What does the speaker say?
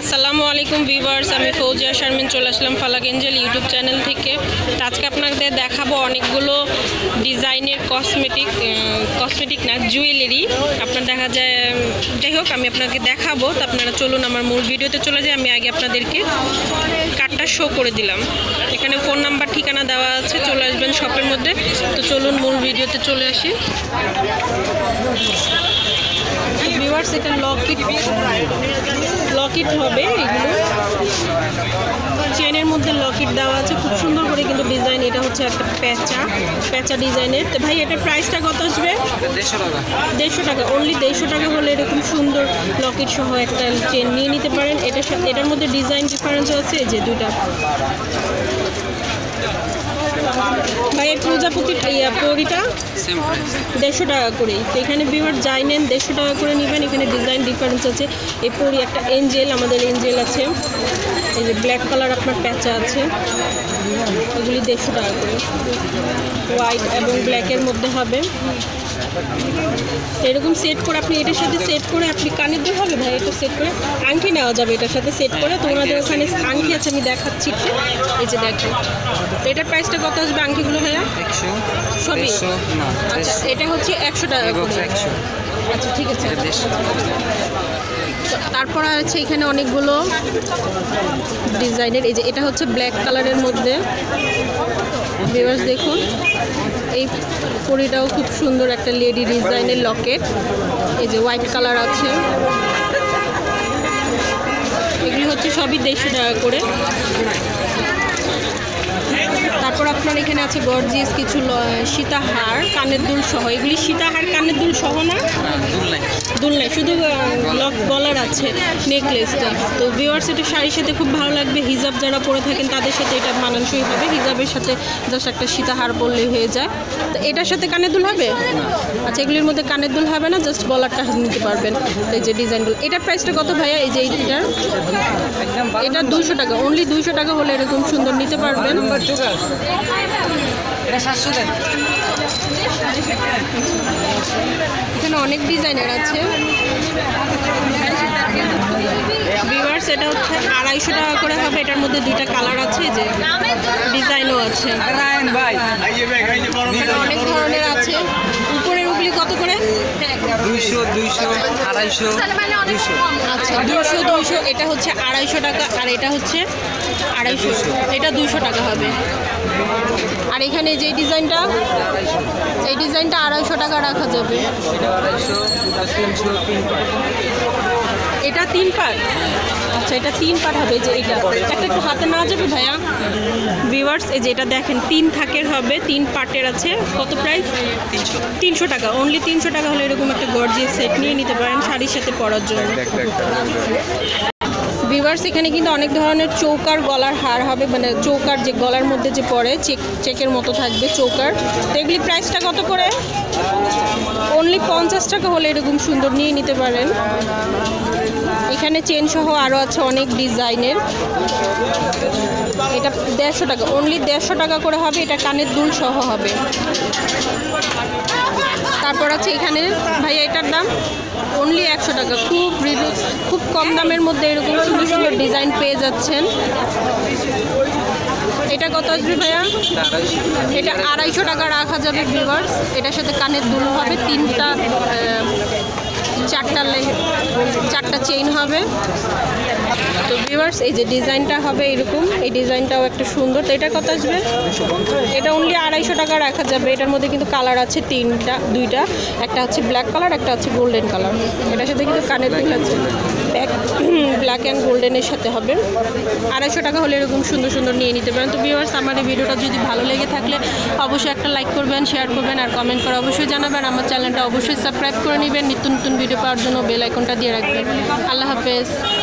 আসসালামু আলাইকুম ভিউয়ার্স, আমি ফৌজিয়া শারমিন চলে আসলাম ফালাক এঞ্জেল ইউটিউব চ্যানেল থেকে। আজকে আপনাদের দেখাবো অনেকগুলো ডিজাইনের কসমেটিক না জুয়েলারি আপনার দেখা যায়। যাই হোক, আমি আপনাকে দেখাবো, তো আপনারা চলুন আমার মূল ভিডিওতে চলে যাই। আমি আগে আপনাদেরকে কার্ডটা শো করে দিলাম, এখানে ফোন নাম্বার ঠিকানা দেওয়া আছে, চলে আসবেন শপের মধ্যে। তো চলুন মূল ভিডিওতে চলে আসি। ভিউয়ার্স, এটা লকেট হবে, এগুলো চেনের মধ্যে লকেট দেওয়া আছে, খুব সুন্দর করে কিন্তু ডিজাইন। এটা হচ্ছে একটা প্যাঁচা ডিজাইনের। তো ভাই, এটার প্রাইসটা কত আসবে? 150 টাকা। অনলি 150 টাকা হলে এরকম সুন্দর লকেট সহ একটা চেন নিয়ে নিতে পারেন। এটার মধ্যে ডিজাইন ডিফারেন্স আছে, যে দুইটা। ভাই, প্রজাপতির পরিটা 150 টাকা করেই। তো এখানে ভিউয়ার যাই নেন 150 টাকা করে নেবেন। এখানে ডিজাইন ডিফারেন্স আছে। এই পরি একটা এঞ্জেল, আমাদের এঞ্জেল আছে। এই যে ব্ল্যাক কালার আপনার প্যাঁচা আছে, এগুলি 150 টাকা করে। হোয়াইট এবং ব্ল্যাকের মধ্যে হবে। এরকম সেট করে আপনি এটার সাথে সেট করে আপনি কানের দুল হবে ভাই, এটা সেট করে আংটি নেওয়া যাবে এটার সাথে সেট করে। তো ওনাদের ওখানে আংটি আছে, আমি দেখাচ্ছি। এই যে দেখেন, তো এটার প্রাইসটা কত আসবে আংটিগুলো ভাইয়া? সবই আচ্ছা, এটা হচ্ছে 100 টাকা করে। আচ্ছা, ঠিক আছে। তারপর আছে এখানে অনেকগুলো ডিজাইনের। এই যে এটা হচ্ছে ব্ল্যাক কালারের মধ্যে। ভিউয়ার্স দেখুন, এই পরিটাও খুব সুন্দর একটা লেডি ডিজাইনের লকেট। এই যে হোয়াইট কালার আছে, এগুলি হচ্ছে সবই 150 টাকা করে। তারপর আপনার এখানে আছে গর্জিয়াস কিছু সীতাহার কানের দুল সহ। এগুলি সীতাহার কানের দুল সহ না, দুল নাই, শুধু গলার আছে নেকলেসটা। তো ভিউয়ার্স, এটা শাড়ির সাথে খুব ভালো লাগবে। হিজাব যারা পরে থাকেন তাদের সাথে এটা মানানসই হবে। হিজাবের সাথে জাস্ট একটা সীতাহার বললেই হয়ে যায়। তো এটার সাথে কানের দুল হবে? আচ্ছা, এগুলির মধ্যে কানের দুল হবে না, জাস্ট গলারটা নিতে পারবেন। এই যে ডিজাইনগুলো, এটার প্রাইসটা কত ভাইয়া? এই যে এটা 200 টাকা। অনলি 200 টাকা হলে এরকম সুন্দর নিতে পারবেন। এখানে অনেক ডিজাইনের আছে। ভিউয়ার্স, এটা হচ্ছে 250 টাকা করে হবে। এটার মধ্যে দুইটা কালার আছে, যে ডিজাইনও আছে, অনেক ধরনের আছে। উপরের উপলি কত করে? 200, 250, 200। আচ্ছা, 200। এটা হচ্ছে 250 টাকা, আর এটা হচ্ছে 250। এটা 200 টাকা হবে। আর এখানে যে ডিজাইনটা, এই ডিজাইনটা 250 টাকা রাখা যাবে। এটা 3 পার্ট। আচ্ছা, এটা 3 পার্ট হবে। যে এটা একটা একটু হাতে নেওয়া যাবে ভাইয়া? ভিউয়ার্স, এই যে এটা দেখেন 3 থাকের হবে, 3 পার্টের আছে। কত প্রাইস? 300 টাকা। অনলি 300 টাকা হলে এরকম একটা গর্জিয়াস সেট নিয়ে নিতে পারেন শাড়ির সাথে পরার জন্য। ভিউয়ার্স, এখানে কিন্তু অনেক ধরনের চৌকার গলার হার হবে, মানে চৌকার যে গলার মধ্যে যে পরে চেকের মতো থাকবে চৌকার। তো এগুলি প্রাইসটা কত করে? অনলি 50 টাকা হলে এরকম সুন্দর নিয়ে নিতে পারেন। এখানে চেন সহ আরও আছে অনেক ডিজাইনের। এটা 150 টাকা। অনলি 150 টাকা করে হবে। এটা কানের দুল সহ হবে। তারপর আছে এখানে ভাইয়া, এটার দাম অনলি 100 টাকা। খুব কম দামের মধ্যে এরকম সুন্দর সুন্দর ডিজাইন পেয়ে যাচ্ছেন। এটা কত আসবে ভাইয়া? এটা 250 টাকা রাখা যাবে ভিউয়ার্স। এটার সাথে কানের দুল হবে, 4টা চেইন হবে। তো ভিউয়ার্স, এই যে ডিজাইনটা হবে এরকম, এই ডিজাইনটাও একটা সুন্দর। তো এটা কত আসবে? এটা অনলি 250 টাকা রাখা যাবে। এটার মধ্যে কিন্তু কালার আছে দুইটা। একটা হচ্ছে ব্ল্যাক কালার, একটা হচ্ছে গোল্ডেন কালার। এটার সাথে কিন্তু কানের দুল আছে, ব্ল্যাক অ্যান্ড গোল্ডেনের সাথে হবে। 250 টাকা হলে এরকম সুন্দর সুন্দর নিয়ে নিতে পারেন। তো ভিউয়ার্স, আমার এই ভিডিওটা যদি ভালো লেগে থাকলে অবশ্যই একটা লাইক করবেন, শেয়ার করবেন, আর কমেন্ট করে অবশ্যই জানাবেন। আমার চ্যানেলটা অবশ্যই সাবস্ক্রাইব করে নেবেন। নিত্য নতুন ভিডিও পাওয়ার জন্য বেল আইকনটা দিয়ে রাখবেন। আল্লাহ হাফেজ।